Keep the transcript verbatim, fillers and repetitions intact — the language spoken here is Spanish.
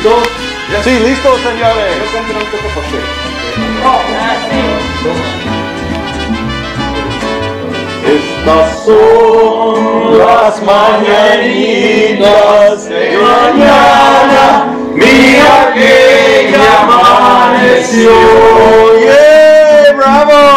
¿Listos? Sí, listo, señores. Yo canto un poco por usted. Estas son las mañanitas de mañana, mira que ya amaneció. Yeah, bravo.